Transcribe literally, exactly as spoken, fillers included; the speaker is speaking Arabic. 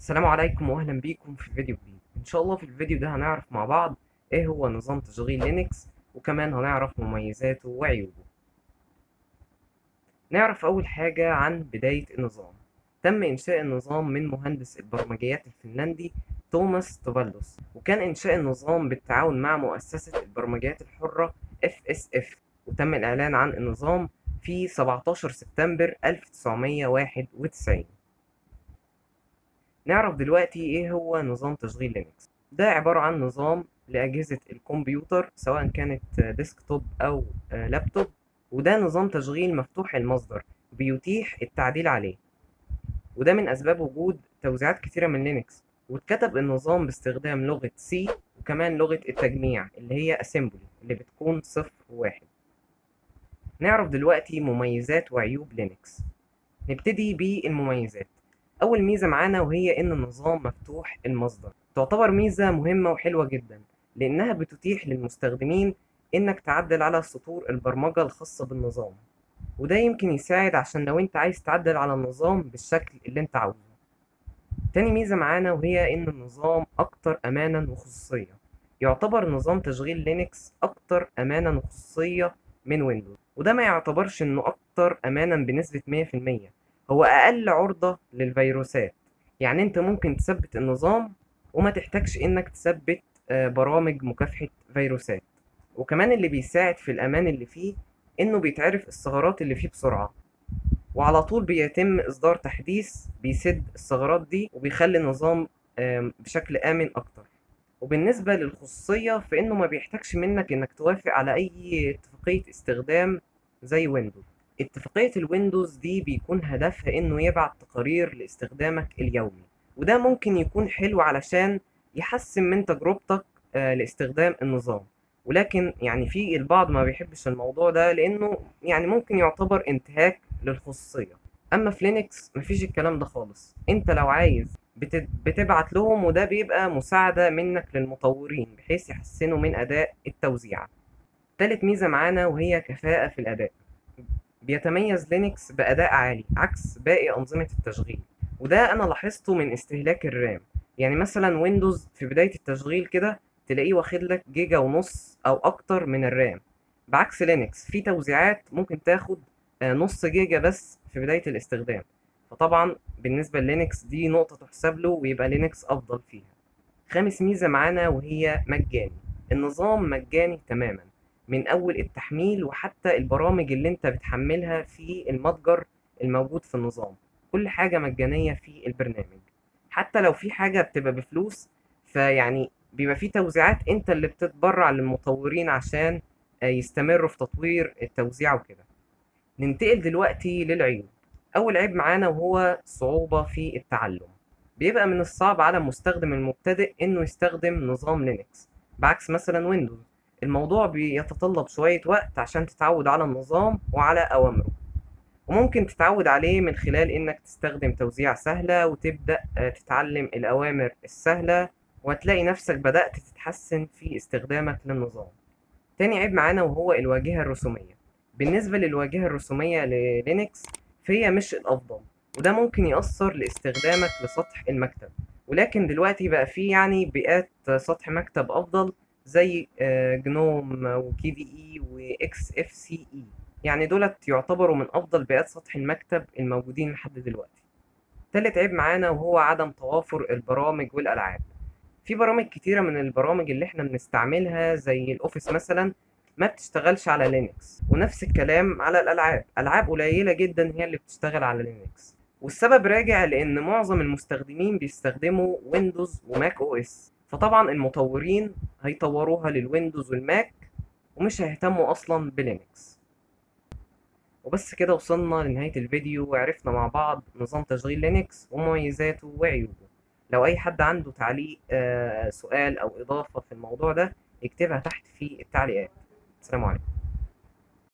السلام عليكم واهلا بيكم في فيديو جديد. ان شاء الله في الفيديو ده هنعرف مع بعض ايه هو نظام تشغيل لينكس، وكمان هنعرف مميزاته وعيوبه. نعرف اول حاجة عن بداية النظام. تم انشاء النظام من مهندس البرمجيات الفنلندي توماس توفالدوس، وكان انشاء النظام بالتعاون مع مؤسسة البرمجيات الحرة إف إس إف، وتم الاعلان عن النظام في سبعتاشر سبتمبر ألف وتسعمية وواحد وتسعين. نعرف دلوقتي ايه هو نظام تشغيل لينكس. ده عبارة عن نظام لأجهزة الكمبيوتر سواء كانت ديسكتوب أو آه، لابتوب، وده نظام تشغيل مفتوح المصدر بيتيح التعديل عليه، وده من أسباب وجود توزيعات كتيرة من لينكس. واتكتب النظام باستخدام لغة سي، وكمان لغة التجميع اللي هي assembly اللي بتكون صفر وواحد. نعرف دلوقتي مميزات وعيوب لينكس. نبتدي بالمميزات. أول ميزة معانا وهي إن النظام مفتوح المصدر، تعتبر ميزة مهمة وحلوة جدا لأنها بتتيح للمستخدمين إنك تعدل على سطور البرمجة الخاصة بالنظام، وده يمكن يساعد عشان لو أنت عايز تعدل على النظام بالشكل اللي أنت عاوزه. تاني ميزة معانا وهي إن النظام أكتر أمانا وخصوصية، يعتبر نظام تشغيل لينكس أكتر أمانا وخصوصية من ويندوز، وده ما يعتبرش إنه أكتر أمانا بنسبة مية في المية، هو أقل عرضة للفيروسات. يعني أنت ممكن تثبت النظام وما تحتاجش إنك تثبت آه، برامج مكافحة فيروسات. وكمان اللي بيساعد في الأمان اللي فيه إنه بيتعرف الثغرات اللي فيه بسرعة، وعلى طول بيتم إصدار تحديث بيسد الثغرات دي وبيخلي النظام آم، بشكل آمن أكتر. وبالنسبة للخصوصية فإنه ما بيحتاجش منك إنك توافق على أي اتفاقية استخدام زي ويندوز. اتفاقية الويندوز دي بيكون هدفها إنه يبعت تقارير لاستخدامك اليومي، وده ممكن يكون حلو علشان يحسن من تجربتك آه، لاستخدام النظام. ولكن يعني في البعض ما بيحبش الموضوع ده لأنه يعني ممكن يعتبر انتهاك للخصوصية. أما في لينكس مفيش الكلام ده خالص، أنت لو عايز بت- بتبعت لهم، وده بيبقى مساعدة منك للمطورين بحيث يحسنوا من أداء التوزيع. تالت ميزة معانا وهي كفاءة في الأداء. بيتميز لينكس بأداء عالي عكس باقي أنظمة التشغيل، وده أنا لاحظته من استهلاك الرام. يعني مثلا ويندوز في بداية التشغيل كده تلاقيه واخد لك جيجا ونص أو أكتر من الرام، بعكس لينكس في توزيعات ممكن تاخد آه، نص جيجا بس في بداية الاستخدام. فطبعا بالنسبة للينكس دي نقطة تحسب له، ويبقى لينكس أفضل فيها. خامس ميزة معانا وهي مجاني. النظام مجاني تماما من أول التحميل وحتى البرامج اللي أنت بتحملها في المتجر الموجود في النظام، كل حاجة مجانية في البرنامج. حتى لو في حاجة بتبقى بفلوس فيعني بيبقى في توزيعات أنت اللي بتتبرع للمطورين عشان آه، يستمروا في تطوير التوزيع وكده. ننتقل دلوقتي للعيوب. أول عيب معانا وهو صعوبة في التعلم. بيبقى من الصعب على المستخدم المبتدئ إنه يستخدم نظام لينكس، بعكس مثلا ويندوز الموضوع بيتطلب شوية وقت عشان تتعود على النظام وعلى أوامره. وممكن تتعود عليه من خلال إنك تستخدم توزيع سهلة وتبدأ آه، تتعلم الأوامر السهلة، وهتلاقي نفسك بدأت تتحسن في استخدامك للنظام. تاني عيب معانا وهو الواجهة الرسومية. بالنسبة للواجهة الرسومية للينكس فهي مش الأفضل، وده ممكن يأثر لاستخدامك لسطح المكتب. ولكن دلوقتي بقى فيه يعني بيئات سطح مكتب أفضل زي آه، جنوم وكي في إي وإكس إف سي إي، يعني دولت يعتبروا من أفضل بيئات سطح المكتب الموجودين لحد دلوقتي. تالت عيب معانا وهو عدم توافر البرامج والألعاب. في برامج كتيرة من البرامج اللي احنا بنستعملها زي الأوفيس مثلا ما بتشتغلش على لينكس، ونفس الكلام على الألعاب، ألعاب قليلة جدا هي اللي بتشتغل على لينكس. والسبب راجع لأن معظم المستخدمين بيستخدموا ويندوز وماك أو إس، فطبعا المطورين هيطوروها للويندوز والماك ومش هيهتموا أصلا بلينكس. وبس كده وصلنا لنهاية الفيديو وعرفنا مع بعض نظام تشغيل لينكس ومميزاته وعيوبه. لو أي حد عنده تعليق آه، سؤال أو إضافة في الموضوع ده يكتبها تحت في التعليقات. السلام عليكم.